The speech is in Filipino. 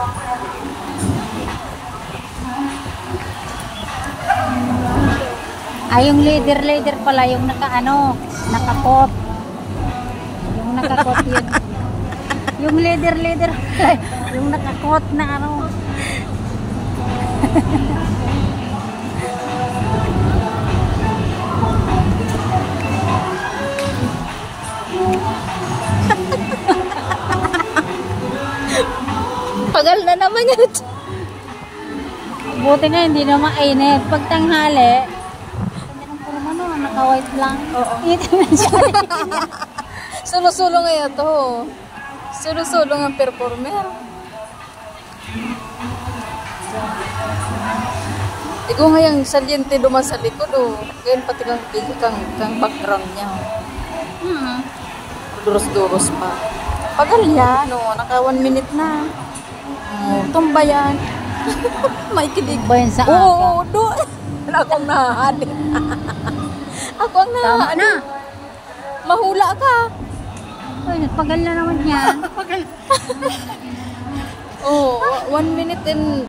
Ay, yung leader pala, yung nakakot. Yung nakakot yun. Yung leader, yung nakakot na Pagal na naman yun. Buti nga hindi na mainit. Pag tanghali, naka-white lang. Oo. Ito na siya. Sulo-sulo ngayon to. Sulo-sulo ng performer. Ikaw ngayong salyente duman sa likod o. Ngayon pati kang background niya. Duros-duros pa. Pagal yan o. Naka 1 minute na. Tumba yan. May kilig. Ba yan sa Oo, doon. Akong nahahalin. Ako ang Tama na. Mahula ka. Ay, nagpagal na naman yan. Oh, 1 minute and